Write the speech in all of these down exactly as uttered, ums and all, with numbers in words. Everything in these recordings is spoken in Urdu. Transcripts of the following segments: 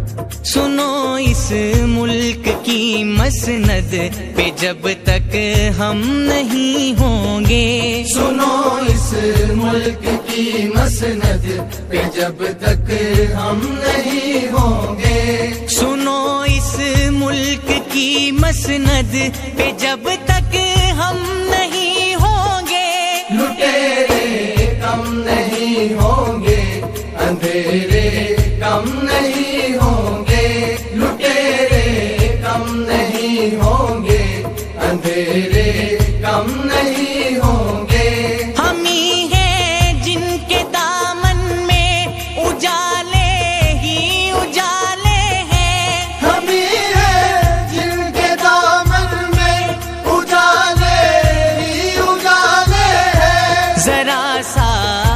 سنو اس ملک کی مسند پہ جب تک ہم نہیں ہوں گے، سنو اس ملک کی مسند پہ جب تک ہم نہیں ہوں گے، سنو اس ملک کی مسند پہ جب تک ہم نہیں ہوں گے، لٹیرے کم نہیں ہوں گے، اندھیرے کم نہیں ہوں گے، لٹیرے کم نہیں ہوں گے، اندھیرے کم نہیں ہوں گے، ہم ہی ہیں جن کے دامن میں اجالے ہی اجالے ہیں، ہم ہی ہیں جن کے دامن میں اجالے ہی اجالے ہیں، ذرا سا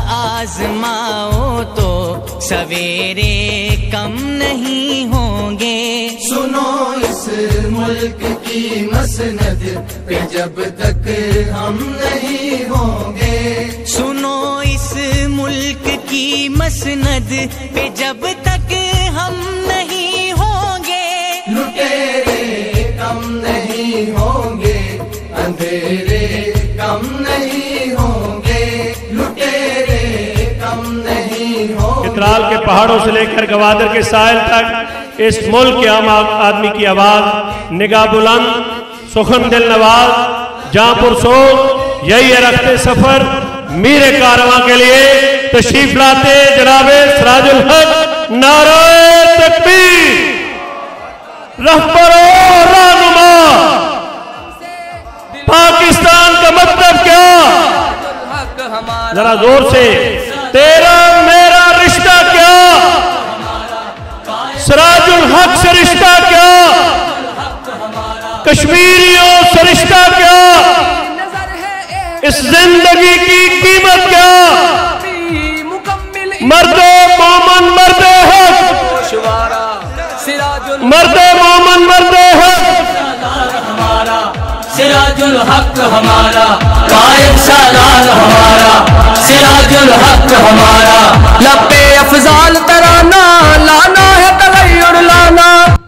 آزماؤ تو سویرے کم نہیں ہوں گے، سنو اس ملک کی مسند پہ جب تک ہم نہیں ہوں گے، سنو اس ملک کی مسند پہ جب تک ہم نہیں ہوں گے، لٹیرے کم نہیں ہوں گے، اندھیرے کم نہیں ہوں گے، لٹیرے کم نہیں ہوں گے۔ چترال کے پہاڑوں سے لے کر گوادر کے ساحل تک اس ملک کے عام آدمی کی آواز، نگاہ بلند، سخن دل نواز، جہاں پرسوگ، یہی ہے رخت سفر، میر کارواں کے لیے تشریف لاتے جناب سراج الحق، نعرہ تکبیر، رہبر و رہنما، پاکستان کا مطلب کیا؟ ذرا زور سے، تیرا میرا رشتہ کیا؟ سراج الحق سے رشتہ کیا؟ کشمیریوں سے رشتہ کیا؟ اس زندگی کی قیمت کیا؟ مرد مومن مرد حق، مرد مومن مرد حق، سراج الحق ہمارا، قائد سالار ہمارا، سراج الحق ہمارا، لب افضال ترانہ لانا ہے تغیر لانا۔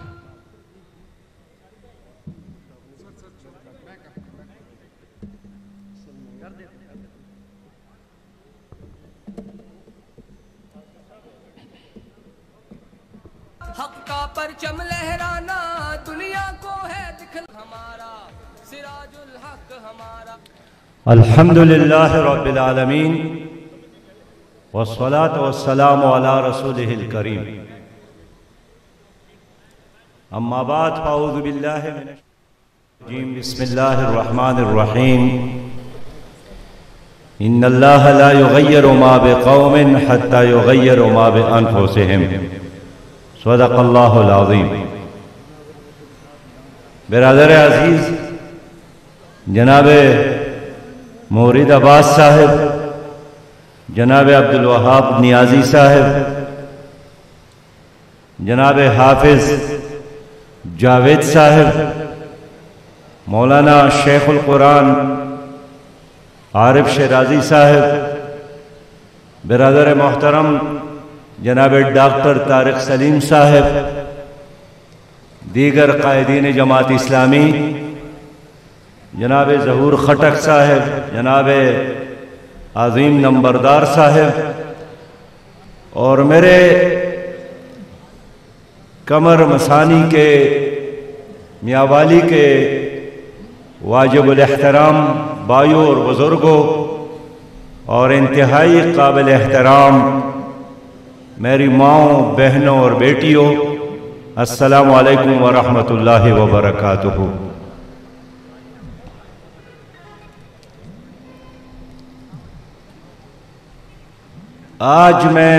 حق کا پرچم لہرانا دنیا کو ہے دکھل ہمارا، سراج الحق ہمارا۔ الحمدللہ رب العالمین والصلاة والسلام علی رسولہ الکریم، اما بعد فاعوذ باللہ من الشیطان الرجیم، بسم اللہ الرحمن الرحیم، ان اللہ لا یغیر ما بقوم حتی یغیر ما بانفسہم، صدق اللہ العظیم۔ برادر عزیز جناب مورد عباس صاحب، جناب عبدالوہاب نیازی صاحب، جناب حافظ جاوید صاحب، مولانا شیخ القرآن عارف شیرازی صاحب، برادر محترم جناب ڈاکٹر طارق سلیم صاحب، دیگر قائدین جماعت اسلامی، جناب ظہور خٹک صاحب، جناب عظیم نمبردار صاحب، اور میرے کمر مسانی کے میاں والی کے واجب الاحترام بھائیوں اور بزرگوں، اور انتہائی قابل احترام میری ماؤں، بہنوں اور بیٹیوں، السلام علیکم ورحمۃ اللہ وبرکاتہ۔ آج میں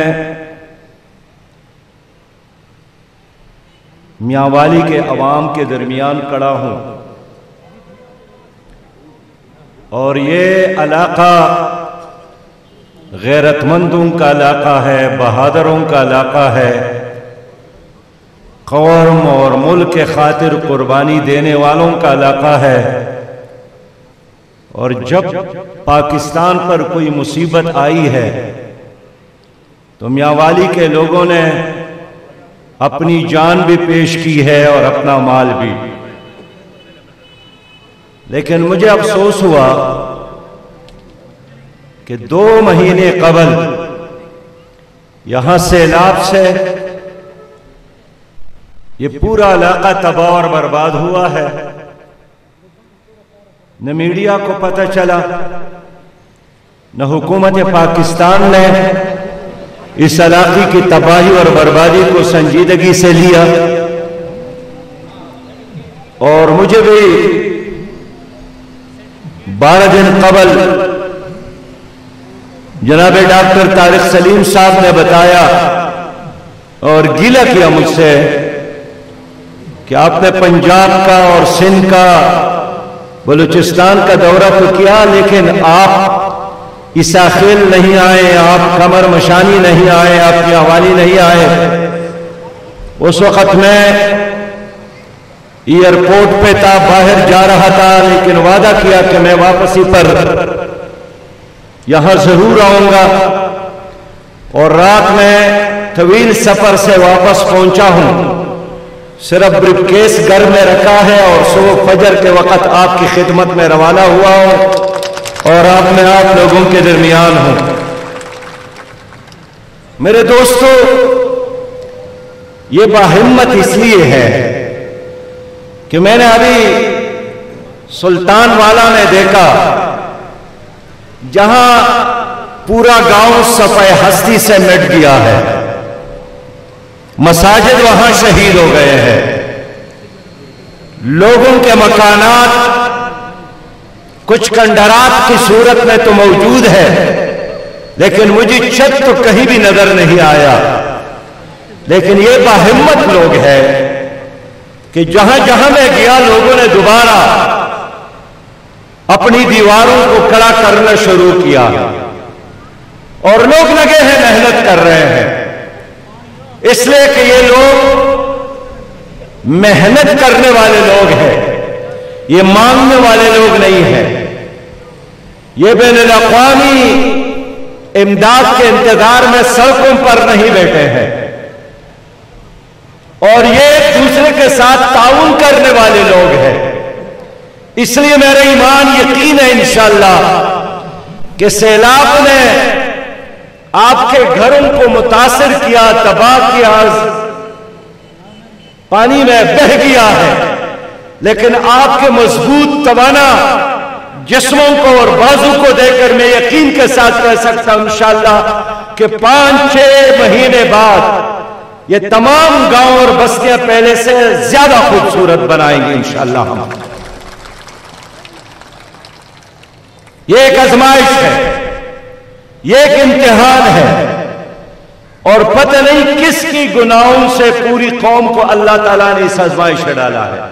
میاں والی کے عوام کے درمیان کھڑا ہوں، اور یہ علاقہ غیرت مندوں کا علاقہ ہے، بہادروں کا علاقہ ہے، قوم اور ملک کے خاطر قربانی دینے والوں کا علاقہ ہے، اور جب پاکستان پر کوئی مصیبت آئی ہے تو میاں والی کے لوگوں نے اپنی جان بھی پیش کی ہے اور اپنا مال بھی، لیکن مجھے افسوس ہوا کہ دو مہینے قبل یہاں سیلاب سے یہ پورا علاقہ تباہ اور برباد ہوا ہے۔ نہ میڈیا کو پتہ چلا، نہ حکومت پاکستان نے اس علاقے کی تباہی اور بربادی کو سنجیدگی سے لیا، اور مجھے بھی بارہ دن قبل جناب ڈاکٹر طارق سلیم صاحب نے بتایا اور گیلہ کیا مجھ سے کہ آپ نے پنجاب کا اور سندھ کا، بلوچستان کا دورہ تو کیا، لیکن آپ اساخیل نہیں آئے، آپ کمر مشانی نہیں آئے، آپ کی حوالی نہیں آئے۔ اس وقت میں ایئرپورٹ پہ تھا، باہر جا رہا تھا، لیکن وعدہ کیا کہ میں واپسی پر یہاں ضرور آؤں گا، اور رات میں طویل سفر سے واپس پہنچا ہوں، صرف بریف کیس گھر میں رکھا ہے، اور صبح فجر کے وقت آپ کی خدمت میں روانہ ہوا ہوں، اور آپ میں آپ لوگوں کے درمیان ہوں۔ میرے دوستو، یہ باہمت اس لیے ہے کہ میں نے ابھی سلطان والا میں دیکھا جہاں پورا گاؤں صفحہ ہستی سے مٹ گیا ہے، مساجد وہاں شہید ہو گئے ہیں، لوگوں کے مکانات کچھ کھنڈرات کی صورت میں تو موجود ہے، لیکن مجھے چھت تو کہیں بھی نظر نہیں آیا۔ لیکن یہ باہمت لوگ ہیں کہ جہاں جہاں میں گیا لوگوں نے دوبارہ اپنی دیواروں کو کھڑا کرنا شروع کیا، اور لوگ لگے ہیں، محنت کر رہے ہیں، اس لیے کہ یہ لوگ محنت کرنے والے لوگ ہیں، یہ مانگنے والے لوگ نہیں ہیں، یہ بین الاقوامی امداد کے انتظار میں سڑکوں پر نہیں بیٹھے ہیں، اور یہ ایک دوسرے کے ساتھ تعاون کرنے والے لوگ ہیں۔ اس لیے میرا ایمان یقین ہے انشاءاللہ کہ سیلاب نے آپ کے گھروں کو متاثر کیا، تباہ کیا، پانی میں بہہ گیا ہے، لیکن آپ کے مضبوط توانا جسموں کو اور بازو کو دیکھ کر میں یقین کے ساتھ کہہ سکتا ہوں انشاءاللہ کہ پانچ چھ مہینے بعد یہ تمام گاؤں اور بستیاں پہلے سے زیادہ خوبصورت بنائیں گے انشاءاللہ ہم۔ یہ ایک آزمائش ہے، یہ ایک امتحان ہے، اور پتہ نہیں کس کی گناہوں سے پوری قوم کو اللہ تعالیٰ نے اس آزمائش میں ڈالا ہے۔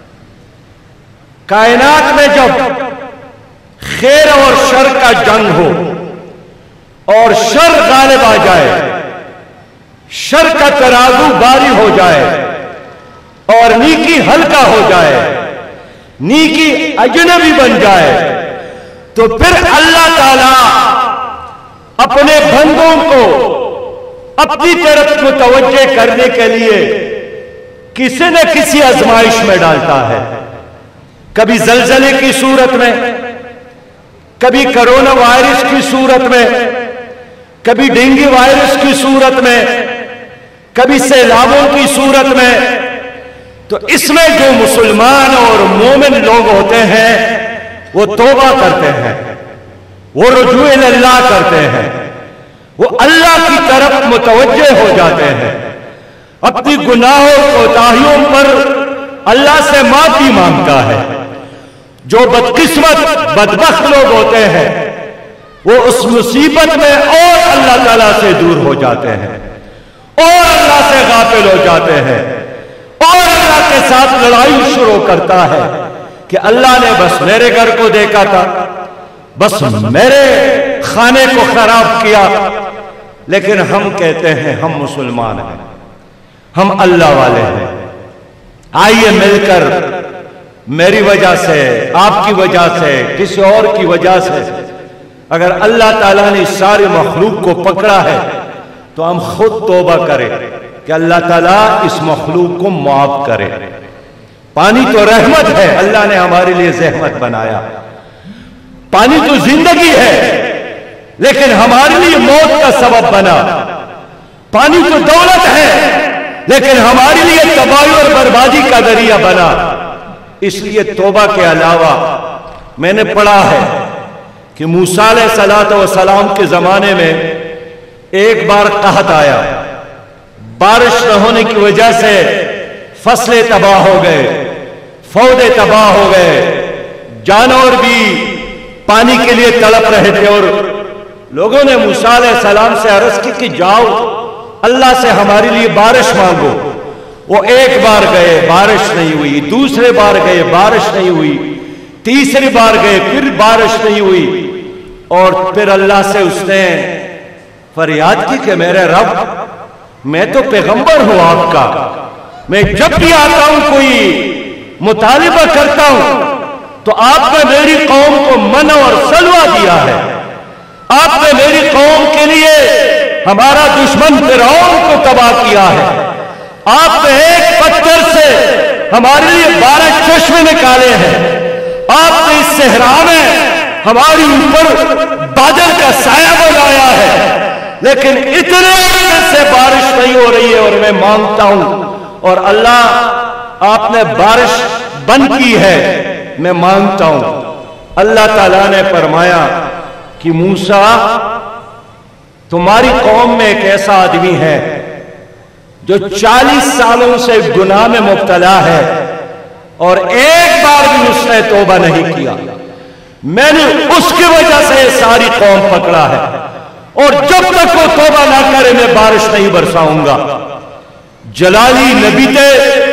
کائنات میں جب خیر اور شر کا جنگ ہو اور شر غالب آ جائے، شر کا ترازو باری ہو جائے اور نیکی ہلکا ہو جائے، نیکی اجنبی بن جائے، تو پھر اللہ تعالیٰ اپنے بندوں کو اپنی طرف متوجہ کرنے کے لیے کسی نہ کسی آزمائش میں ڈالتا ہے، کبھی زلزلے کی صورت میں، کبھی کرونا وائرس کی صورت میں، کبھی ڈینگی وائرس کی صورت میں، کبھی سیلابوں کی صورت میں۔ تو اس میں جو مسلمان اور مومن لوگ ہوتے ہیں وہ توبہ کرتے ہیں، وہ رجوع اللہ کرتے ہیں، وہ اللہ کی طرف متوجہ ہو جاتے ہیں، اپنی گناہوں کوتاہیوں پر اللہ سے معافی مانگتا ہے۔ جو بدقسمت بدبخت لوگ ہوتے ہیں وہ اس مصیبت میں اور اللہ تعالیٰ سے دور ہو جاتے ہیں، اور اللہ سے غافل ہو جاتے ہیں، اور اللہ کے ساتھ لڑائی شروع کرتا ہے کہ اللہ نے بس میرے گھر کو دیکھا تھا، بس میرے خانے کو خراب کیا۔ لیکن ہم کہتے ہیں ہم مسلمان ہیں، ہم اللہ والے ہیں، آئیے مل کر میری وجہ سے، آپ کی وجہ سے، کسی اور کی وجہ سے اگر اللہ تعالیٰ نے ساری مخلوق کو پکڑا ہے تو ہم خود توبہ کریں، کہ اللہ تعالیٰ اس مخلوق کو معاف کرے. پانی تو رحمت ہے، اللہ نے ہمارے لیے زحمت بنایا. پانی تو زندگی ہے لیکن ہمارے لیے موت کا سبب بنا. پانی تو دولت ہے لیکن ہمارے لیے تباہی اور بربادی کا ذریعہ بنا. اس لیے توبہ کے علاوہ میں نے پڑھا ہے کہ موسیٰ علیہ الصلوۃ والسلام کے زمانے میں ایک بار قحط آیا. بارش نہ ہونے کی وجہ سے فصلیں تباہ ہو گئے، پودے تباہ ہو گئے، جانور بھی پانی کے لیے تڑپ رہے تھے. اور لوگوں نے موسیٰ علیہ السلام سے عرض کی کہ جاؤ اللہ سے ہمارے لیے بارش مانگو. وہ ایک بار گئے، بارش نہیں ہوئی. دوسرے بار گئے، بارش نہیں ہوئی. تیسری بار گئے، پھر بارش نہیں ہوئی. اور پھر اللہ سے اس نے فریاد کی کہ میرے رب، میں تو پیغمبر ہوں آپ کا، میں جب بھی آتا ہوں کوئی مطالبہ کرتا ہوں تو آپ نے میری قوم کو منع اور سلوہ دیا ہے. آپ نے میری قوم کے لیے ہمارا دشمن فرعون کو تباہ کیا ہے. آپ نے ایک پتھر سے ہمارے لیے بارہ چشمے نکالے ہیں. آپ نے اس صحرا میں ہمارے اوپر بادل کا سایہ بنایا ہے لیکن اتنے سے بارش نہیں ہو رہی ہے. اور میں مانگتا ہوں اور اللہ آپ نے بارش بند کی ہے، میں مانگتا ہوں. اللہ تعالیٰ نے فرمایا کہ موسیٰ، تمہاری قوم میں ایک ایسا آدمی ہے جو چالیس سالوں سے گناہ میں مبتلا ہے اور ایک بار بھی اس نے توبہ نہیں کیا. میں نے اس کی وجہ سے ساری قوم پکڑا ہے اور جب تک وہ توبہ نہ کرے میں بارش نہیں برساؤں گا. جلالی نبی تھے،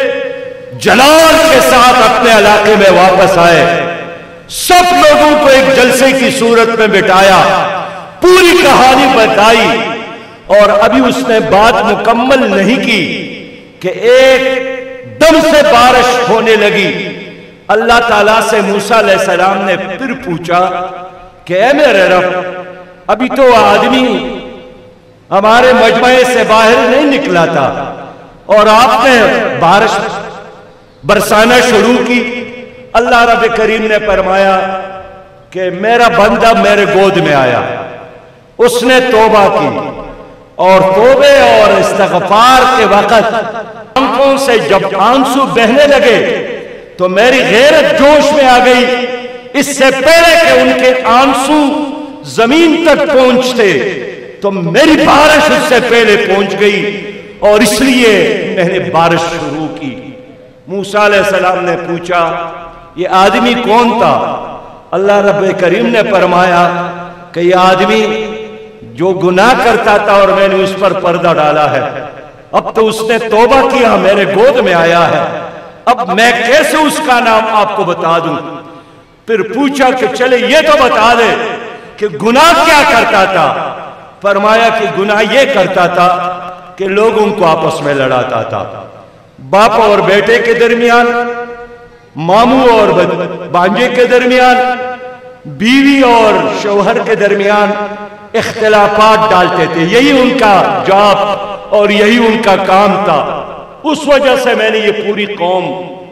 جلال کے ساتھ اپنے علاقے میں واپس آئے، سب لوگوں کو ایک جلسے کی صورت میں بٹھایا، پوری کہانی بتائی. اور ابھی اس نے بات مکمل نہیں کی کہ ایک دم سے بارش ہونے لگی. اللہ تعالیٰ سے موسیٰ علیہ السلام نے پھر پوچھا کہ اے میرے رب، ابھی تو آدمی ہمارے مجمع سے باہر نہیں نکلا تھا اور آپ نے بارش برسانا شروع کی. اللہ رب کریم نے فرمایا کہ میرا بندہ میرے گود میں آیا، اس نے توبہ کی اور توبے اور استغفار کے وقت آنکھوں سے جب آنسو بہنے لگے تو میری غیرت جوش میں آ گئی. اس سے پہلے کہ ان کے آنسو زمین تک پہنچتے تو میری بارش اس سے پہلے پہنچ گئی اور اس لیے میں نے بارش شروع کی. موسیٰ علیہ السلام نے پوچھا یہ آدمی کون تھا؟ اللہ رب کریم نے فرمایا کہ یہ آدمی جو گناہ کرتا تھا اور میں نے اس پر پردہ ڈالا ہے، اب تو اس نے توبہ کیا، میرے گود میں آیا ہے، اب میں کیسے اس کا نام آپ کو بتا دوں؟ پھر پوچھا کہ چلے یہ تو بتا دے کہ گناہ کیا کرتا تھا. فرمایا کہ گناہ یہ کرتا تھا کہ لوگوں کو آپس میں لڑاتا تھا، باپ اور بیٹے کے درمیان، ماموں اور بانجے کے درمیان، بیوی اور شوہر کے درمیان اختلافات ڈالتے تھے. یہی ان کا جاب اور یہی ان کا کام تھا. اس وجہ سے میں نے یہ پوری قوم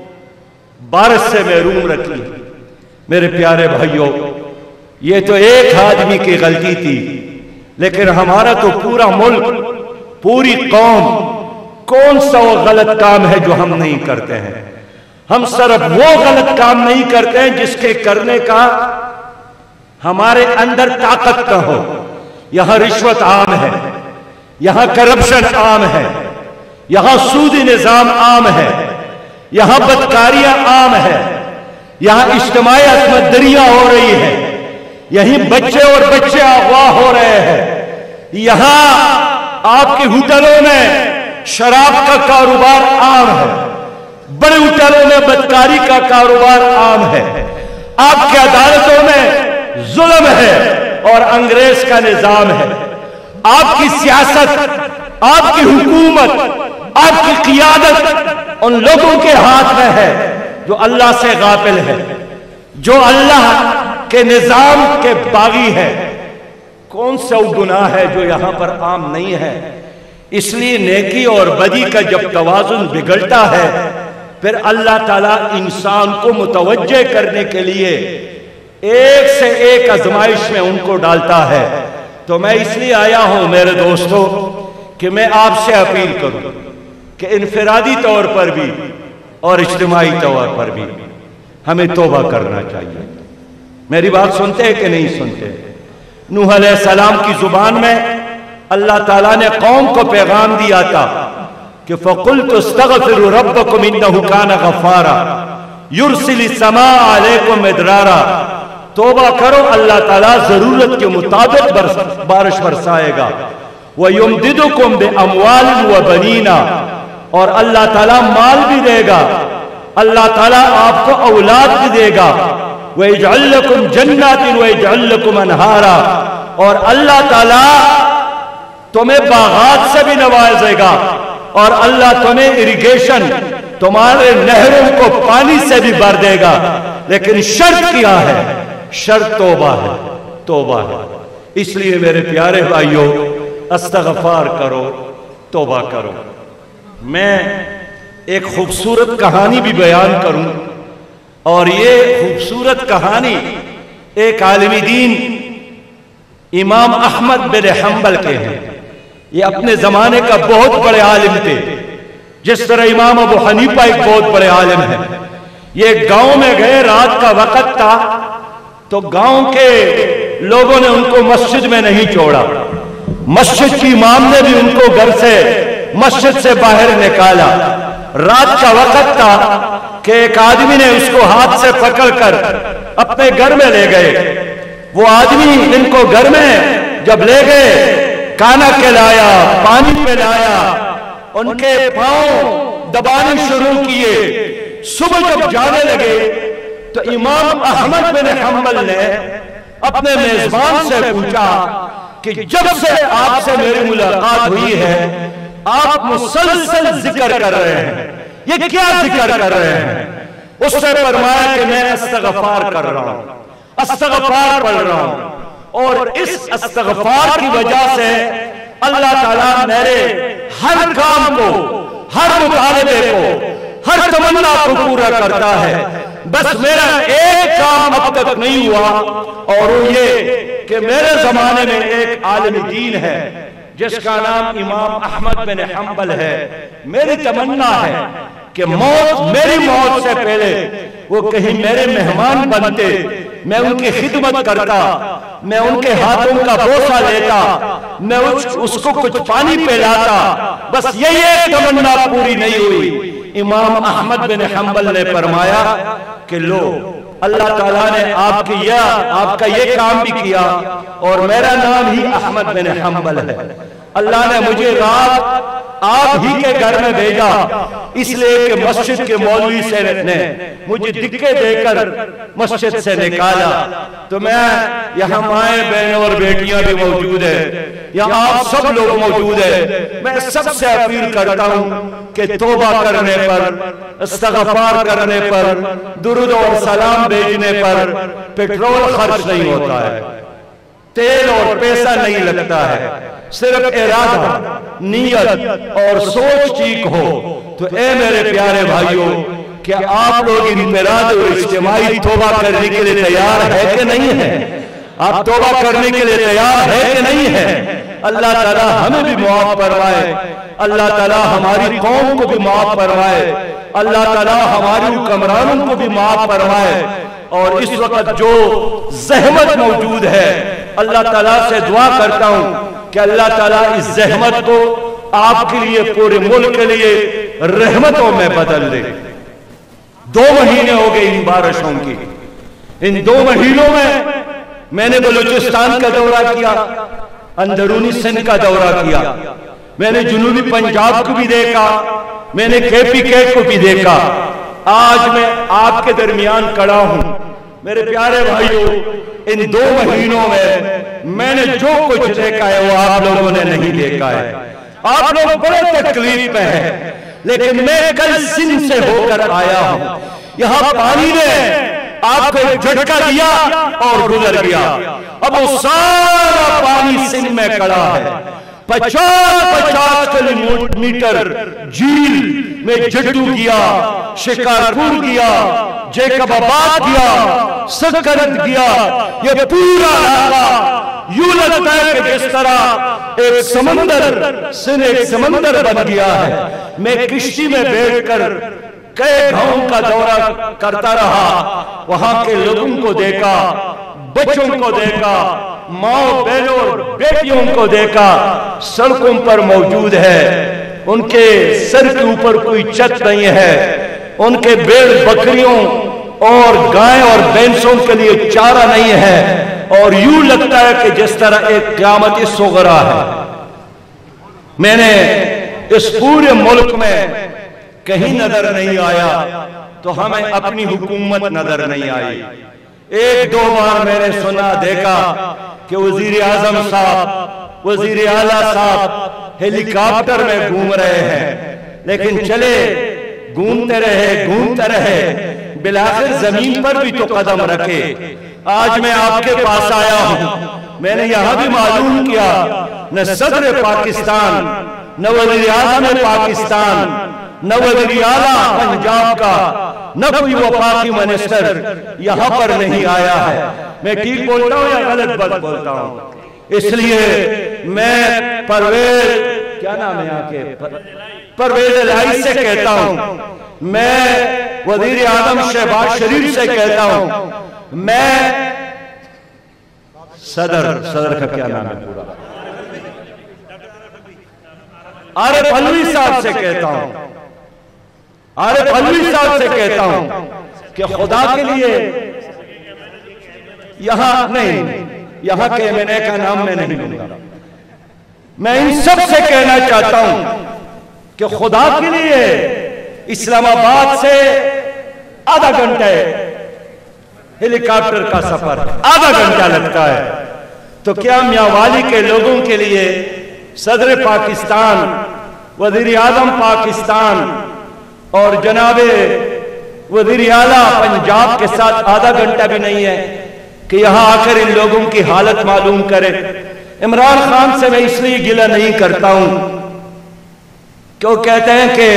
بارش سے محروم رکھی. میرے پیارے بھائیوں، یہ تو ایک آدمی کی غلطی تھی لیکن ہمارا تو پورا ملک، پوری قوم، کون سا وہ غلط کام ہے جو ہم نہیں کرتے ہیں؟ ہم صرف وہ غلط کام نہیں کرتے ہیں جس کے کرنے کا ہمارے اندر طاقت نہ ہو. یہاں رشوت عام ہے، یہاں کرپشن عام ہے، یہاں سودی نظام عام ہے، یہاں بدکاریاں عام ہے، یہاں اجتماعی عصمت دریاں ہو رہی ہے، یہیں بچے اور بچے اغوا ہو رہے ہیں، یہاں آپ کے ہوٹلوں میں شراب کا کاروبار عام ہے، بڑے ہوٹلوں میں بدکاری کا کاروبار عام ہے، آپ کے عدالتوں میں ظلم ہے اور انگریز کا نظام ہے. آپ کی سیاست، آپ کی حکومت، آپ کی قیادت ان لوگوں کے ہاتھ میں ہے جو اللہ سے غافل ہے، جو اللہ کے نظام کے باغی ہے. کون سا گناہ ہے جو یہاں پر عام نہیں ہے؟ اس لیے نیکی اور بدی کا جب توازن بگڑتا ہے پھر اللہ تعالیٰ انسان کو متوجہ کرنے کے لیے ایک سے ایک آزمائش میں ان کو ڈالتا ہے۔ تو میں اس لیے آیا ہوں میرے دوستو کہ میں آپ سے اپیل کروں کہ انفرادی طور پر بھی اور اجتماعی طور پر بھی ہمیں توبہ کرنا چاہیے۔ میری بات سنتے ہیں کہ نہیں سنتے؟ نوح علیہ السلام کی زبان میں اللہ تعالیٰ نے قوم کو پیغام دیا تھا کہ فَقُلْتُ اسْتَغْفِرُوا رَبَّكُمْ إِنَّهُ كَانَ غَفَّارًا يُرْسِلِ السَّمَاءَ عَلَيْكُمْ مِدْرَارًا، توبہ کرو، اللہ تعالیٰ ضرورت کے مطابق بارش برسائے گا۔ وَيُمْدِدُكُمْ بِأَمْوَالٍ وَبَنِينَ، اور اللہ تعالیٰ مال بھی دے گا، اللہ تعالیٰ آپ کو اولاد بھی دے گا۔ وَيَجْعَلْ لَكُمْ جَنَّاتٍ وَيَجْعَلْ لَكُمْ أَنْهَارًا، اور اللہ تعالیٰ تمہیں باغات سے بھی نوازے گا، اور اللہ تمہیں اریگیشن، تمہارے نہروں کو پانی سے بھی بھر دے گا۔ لیکن شرط کیا ہے؟ شرط توبہ ہے، توبہ ہے۔ اس لیے میرے پیارے بھائیوں، استغفار کرو، توبہ کرو۔ میں ایک خوبصورت کہانی بھی بیان کروں، اور یہ خوبصورت کہانی ایک عالم دین امام احمد بن حنبل کے ہیں۔ یہ اپنے زمانے کا بہت بڑے عالم تھے، جس طرح امام ابو حنیفہ ایک بہت بڑے عالم ہیں۔ یہ گاؤں میں گئے، رات کا وقت تھا، تو گاؤں کے لوگوں نے ان کو مسجد میں نہیں چھوڑا۔ مسجد کی امام نے بھی ان کو گھر سے، مسجد سے باہر نکالا۔ رات کا وقت تھا کہ ایک آدمی نے اس کو ہاتھ سے پکڑ کر اپنے گھر میں لے گئے۔ وہ آدمی ان کو گھر میں جب لے گئے، کھانا کھلایا، پانی پلایا، ان کے پاؤں دبانے شروع کیے۔ صبح جب جانے لگے تو امام احمد بن حنبل نے اپنے میزبان سے پوچھا کہ جب سے آپ سے میری ملاقات ہوئی ہے آپ مسلسل ذکر کر رہے ہیں، یہ کیا ذکر کر رہے ہیں؟ اس سے فرمایا کہ میں استغفار کر رہا ہوں، استغفار پڑھ رہا ہوں، اور اس استغفار کی وجہ سے اللہ تعالیٰ میرے ہر کام کو، ہر مطالبے کو، ہر تمنا کو پورا کرتا ہے۔ بس میرا ایک کام اب تک نہیں ہوا، اور وہ یہ کہ میرے زمانے میں ایک عالم دین ہے جس کا نام امام احمد بن حنبل ہے۔ میری تمنا ہے کہ موت، میری موت سے پہلے وہ کہیں میرے مہمان بنتے، میں ان کی خدمت کرتا، میں ان کے ہاتھوں کا بوسہ لیتا، میں اس کو کچھ پانی پلاتا۔ بس یہی ایک تمنا پوری نہیں ہوئی۔ امام احمد بن حنبل نے فرمایا کہ لو، اللہ تعالیٰ نے آپ کی یہ آپ کا یہ کام بھی کیا، اور میرا نام ہی احمد بن حنبل ہے۔ اللہ نے مجھے رات آپ ہی کے گھر میں بھیجا، اس لیے کہ مسجد کے مولوی سے نے مجھے دھکے دے کر مسجد سے نکالا۔ تو میں یہاں مائیں بہنیں اور بیٹیاں بھی موجود ہیں، یہاں آپ سب لوگ موجود ہیں۔ میں سب سے اپیل کرتا ہوں کہ توبہ کرنے پر، استغفار کرنے پر، درود اور سلام بھیجنے پر پیٹرول خرچ نہیں ہوتا ہے، تیل اور پیسہ نہیں لگتا ہے، صرف ارادہ، نیت اور سوچ ٹھیک ہو۔ تو اے میرے پیارے بھائیوں، کیا آپ لوگ انفرادی اور اجتماعی توبہ کرنے کے لیے تیار ہے کہ نہیں ہے؟ آپ توبہ کرنے کے لیے تیار ہے کہ نہیں ہے؟ اللہ تعالیٰ ہمیں بھی معاف فرمائے، اللہ تعالیٰ ہماری قوم کو بھی معاف فرمائے، اللہ تعالیٰ ہماری حکمرانوں کو بھی معاف فرمائے۔ اور اس وقت جو زحمت موجود ہے، اللہ تعالیٰ سے دعا کرتا ہوں کہ اللہ تعالیٰ اس زحمت کو آپ کے لیے، پورے ملک کے لیے رحمتوں میں بدل دے۔ دو مہینے ہو گئے ان بارشوں کی، ان دو مہینوں میں میں نے بلوچستان کا دورہ کیا، اندرونی سندھ کا دورہ کیا، میں نے جنوبی پنجاب کو بھی دیکھا، میں نے کے پی کے کو بھی دیکھا۔ آج میں آپ کے درمیان کھڑا ہوں۔ میرے پیارے بھائیوں، ان دو مہینوں میں میں نے جو کچھ دیکھا ہے وہ آپ لوگوں نے نہیں دیکھا ہے۔ آپ لوگ بڑے تکلیف میں ہیں، لیکن میں کل سندھ سے ہو کر آیا ہوں۔ یہاں پانی نے آپ کو ایک جھٹکا دیا اور گزر گیا، اب وہ سارا پانی سندھ میں کھڑا ہے۔ पचास पचास किलोमीटर झील में जड्डू किया, शिकारपुर किया, जैकबाबाद किया, सकरत किया। ये पूरा इलाका यूं लगता है कि जिस तरह एक समंदर से एक समंदर बन गया है। मैं किश्ती में बैठकर कई गांवों का दौरा करता रहा, वहां के लोगों को देखा, बच्चों को देखा, माँ बहनों और बेटियों को देखा, सड़कों पर मौजूद है, उनके सर के ऊपर कोई छत नहीं है, उनके भेड़ बकरियों और गाय और भैंसों के लिए चारा नहीं है, और यूं लगता है कि जिस तरह एक क़यामत सुग़रा है। मैंने इस पूरे मुल्क में कहीं नजर नहीं आया तो हमें अपनी हुकूमत नजर नहीं आई। एक दो बार मैंने सुना देखा कि वजीर आजम साहब, वजीर आला साहब हेलीकॉप्टर में घूम रहे हैं, लेकिन चले घूमते रहे घूमते रहे, बिलाखिर जमीन पर भी तो कदम रखे। आज मैं आपके पास आया हूं, मैंने यहां भी मालूम किया न सदर पाकिस्तान, न वजीर आज़म पाकिस्तान, न वज़ीर आला पंजाब का, न कोई वफाकी मिनिस्टर यहाँ पर नहीं आया है। मैं ठीक बोलता हूँ या गलत बात बोलता हूँ? इसलिए मैं परवेज, क्या नाम है यहाँ के, परवेज इलाही से कहता हूँ, मैं वज़ीर आज़म शहबाज शरीफ से कहता हूँ, मैं सदर सदर का क्या नाम है पूरा, आरिफ अलवी साहब से कहता हूँ, आरिफ अलवी साहब से कहता हूं कि खुदा के लिए यहां नहीं, यहां के एम एन ए का नाम मैं नहीं लूंगा, मैं इन सब से कहना चाहता हूं कि खुदा के लिए इस्लामाबाद से आधा घंटे हेलीकॉप्टर का सफर आधा घंटा लगता है, तो क्या मियांवाली के लोगों के लिए सदर पाकिस्तान, वज़ीर आज़म पाकिस्तान और जनाबे वज़ीर आला पंजाब के साथ आधा घंटा भी नहीं है कि यहां आकर इन लोगों की हालत मालूम करें। इमरान खान से मैं इसलिए गिला नहीं करता हूं क्यों कहते हैं कि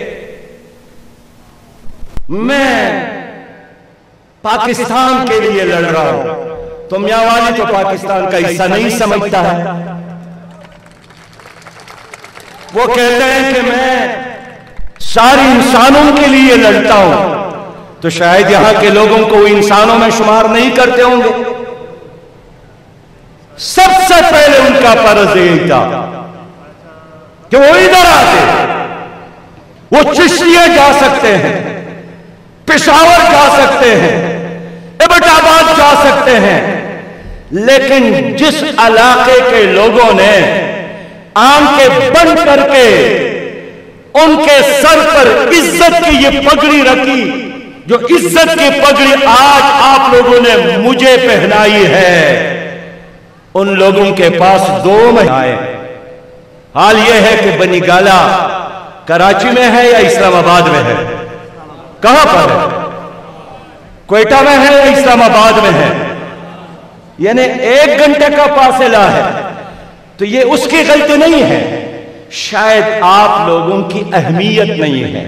मैं पाकिस्तान के लिए लड़ रहा हूं, तो मियांवाली तो पाकिस्तान का हिस्सा नहीं समझता है। वो कहते हैं कि मैं सारे इंसानों के लिए लड़ता हूं, तो शायद यहां के लोगों को इंसानों में शुमार नहीं करते होंगे। सबसे पहले उनका फर्ज यही था कि वो इधर आते, वो चिश्तिया जा सकते हैं, पेशावर जा सकते हैं, एबटाबाद जा सकते हैं, लेकिन जिस इलाके के लोगों ने आंखें बंद करके उनके सर पर इज्जत की ये पगड़ी रखी, जो इज्जत की पगड़ी आज आप लोगों ने मुझे पहनाई है, उन लोगों के पास दो महिलाएं। हाल यह है कि बनी गाला कराची में है या इस्लामाबाद में है? कहां पर है? क्वेटा में है या इस्लामाबाद में है? यानी एक घंटे का फासला है, तो ये उसकी गलती नहीं है, शायद आप लोगों की अहमियत नहीं है,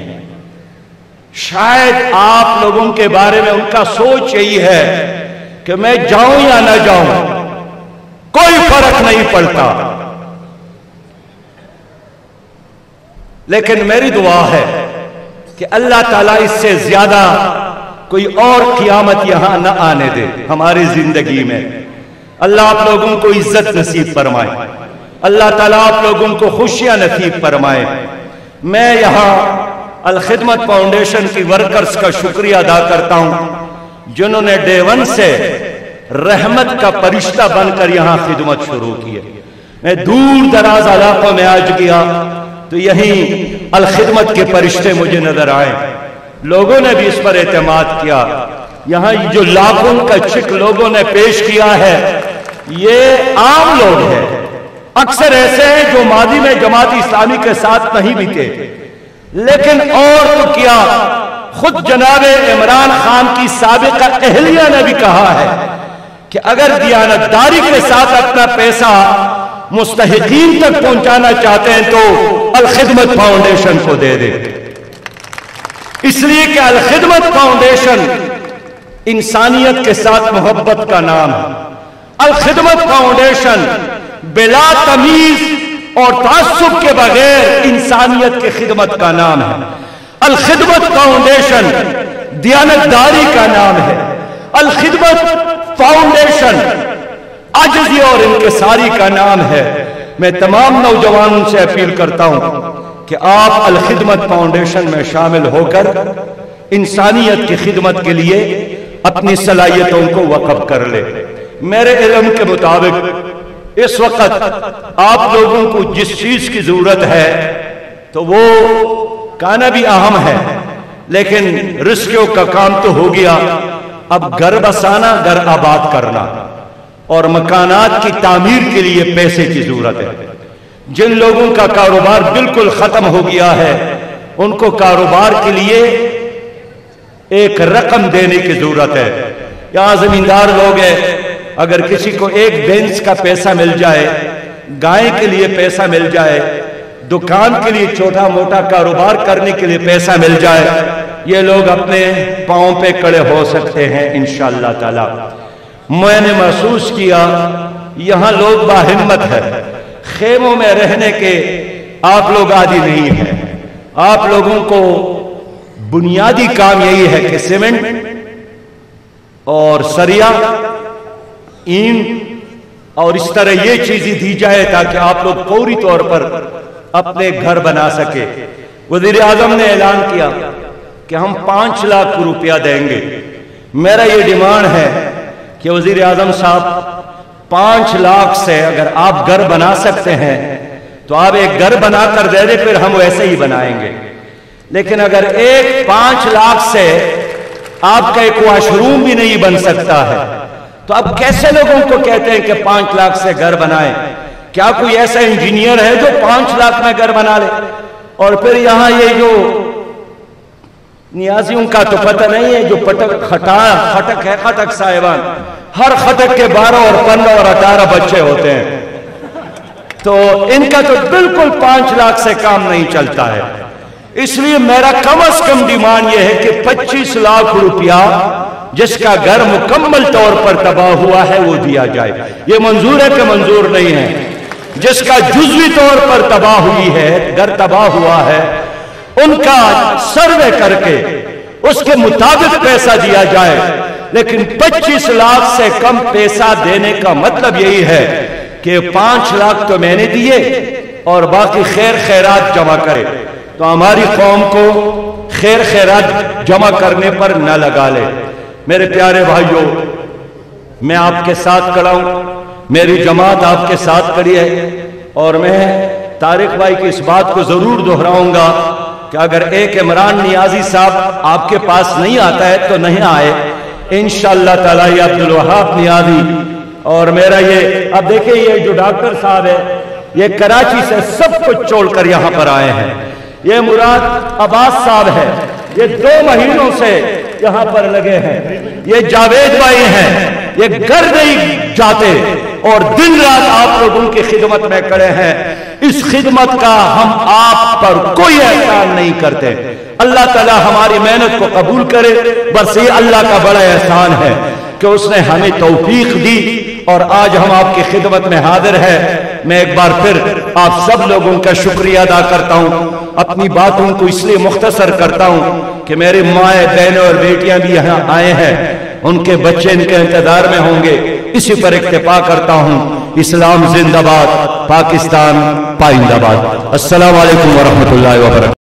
शायद आप लोगों के बारे में उनका सोच यही है कि मैं जाऊं या ना जाऊं कोई फर्क नहीं पड़ता। लेकिन मेरी दुआ है कि अल्लाह ताला इससे ज्यादा कोई और क़यामत यहां न आने दे हमारी जिंदगी में। अल्लाह आप लोगों को इज्जत नसीब फरमाए, अल्लाह ताला आप लोगों को खुशियां नसीब फरमाए। मैं यहां अल खिदमत फाउंडेशन की वर्कर्स का शुक्रिया अदा करता हूं जिन्होंने डे वन से रहमत का परिश्ता बनकर यहां खिदमत शुरू की है। मैं दूर दराज इलाकों में आज गया तो यहीं अल खिदमत के परिश्ते मुझे नजर आए, लोगों ने भी इस पर एतमाद किया। यहां जो लाखों का चेक लोगों ने पेश किया है ये आम लोग हैं, अक्सर ऐसे हैं जो मादी में जमात इस्लामी के साथ नहीं भी थे, लेकिन और तो क्या, खुद जनाबे इमरान खान की साबिका अहलिया ने भी कहा है कि अगर दियानतदारी के साथ अपना पैसा मुस्तहिकीन तक पहुंचाना चाहते हैं तो अल-खिदमत फाउंडेशन को दे दे। इसलिए कि अल-खिदमत फाउंडेशन इंसानियत के साथ मोहब्बत का नाम है। अल-खिदमत फाउंडेशन बिला तमीज और तासुब के बगैर इंसानियत की खिदमत का नाम है। अल-खिदमत फाउंडेशन दियानतदारी का नाम है। अल-खिदमत फाउंडेशन आजिज़ी और इंकिसारी का नाम है। मैं तमाम नौजवानों से अपील करता हूं कि आप अल-खिदमत फाउंडेशन में शामिल होकर इंसानियत की खिदमत के लिए अपनी सलाहियतों को वक़्फ़ कर ले। मेरे इल्म के मुताबिक इस वक्त आप लोगों को जिस चीज की जरूरत है तो वो काना भी अहम है, लेकिन रिस्कों का काम तो हो गया। अब घर बसाना, घर आबाद करना और मकानात की तामीर के लिए पैसे की जरूरत है। जिन लोगों का कारोबार बिल्कुल खत्म हो गया है उनको कारोबार के लिए एक रकम देने की जरूरत है। यहां जमींदार लोग हैं, अगर किसी को एक बेंच का पैसा मिल जाए, गाय के लिए पैसा मिल जाए, दुकान के लिए छोटा मोटा कारोबार करने के लिए पैसा मिल जाए, ये लोग अपने पांव पे खड़े हो सकते हैं इंशाअल्लाह ताला। मैंने महसूस किया यहां लोग बाहिम्मत है। खेमों में रहने के आप लोग आदी नहीं है। आप लोगों को बुनियादी काम यही है कि सीमेंट और सरिया, ईंट और इस तरह ये चीजें दी जाए ताकि आप लोग फौरी तौर पर अपने घर बना सके। वजीर आजम ने ऐलान किया कि हम पांच लाख रुपया देंगे। मेरा ये डिमांड है कि वजीर आजम साहब पांच लाख से अगर आप घर बना सकते हैं तो आप एक घर बनाकर दे दे, फिर हम वैसे ही बनाएंगे। लेकिन अगर एक पांच लाख से आपका एक वॉशरूम भी नहीं बन सकता है तो आप कैसे लोगों को कहते हैं कि पांच लाख से घर बनाएं? क्या कोई ऐसा इंजीनियर है जो पांच लाख में घर बना ले? और फिर यहां ये जो नियाजियों का तो पता नहीं है, जो पटक खटा खटक है, खटक साहिबान, हर खटक के बारह और पंद्रह और अठारह बच्चे होते हैं, तो इनका तो बिल्कुल पांच लाख से काम नहीं चलता है। इसलिए मेरा कम अज कम डिमांड यह है कि पच्चीस लाख रुपया जिसका घर मुकम्मल तौर पर तबाह हुआ है वो दिया जाए। ये मंजूर है कि मंजूर नहीं है? जिसका जुज़वी तौर पर तबाह हुई है, घर तबाह हुआ है, उनका सर्वे करके उसके मुताबिक पैसा दिया जाए। लेकिन पच्चीस लाख से कम पैसा देने का मतलब यही है कि पांच लाख तो मैंने दिए और बाकी खैर खैरात जमा करे, तो हमारी कौम को खैर खैरात जमा करने पर न लगा ले। मेरे प्यारे भाइयों, मैं आपके साथ खड़ा हूं, मेरी जमात आपके साथ खड़ी है और मैं तारिक भाई की इस बात को जरूर दोहराऊंगा कि अगर एक इमरान नियाजी साहब आपके पास नहीं आता है तो नहीं आए, इंशाअल्लाह ताला ये अब्दुल वहाब नियाजी और मेरा ये, अब देखिए ये जो डॉक्टर साहब है ये कराची से सब कुछ छोड़कर यहां पर आए हैं। ये मुराद अब्बास साहब है, ये दो महीनों से यहां पर लगे हैं। ये जावेद भाई हैं, ये घर नहीं जाते और दिन रात आप लोगों की खिदमत में खड़े हैं। इस खिदमत का हम आप पर कोई एहसान नहीं करते। अल्लाह ताला हमारी मेहनत को कबूल करे। बस ये अल्लाह का बड़ा एहसान है कि उसने हमें तौफीक दी और आज हम आपकी खिदमत में हाजिर है। मैं एक बार फिर आप सब लोगों का शुक्रिया अदा करता हूं। अपनी बातों को इसलिए मुख्तसर करता हूं कि मेरी माएँ, बहनें और बेटियां भी यहाँ आए हैं, उनके बच्चे इनके इंतजार में होंगे। इसी पर इक्तिफा करता हूं। इस्लाम जिंदाबाद, पाकिस्तान पाइंदाबाद। अस्सलाम वालेकुम व रहमतुल्लाहि व बरकातहू।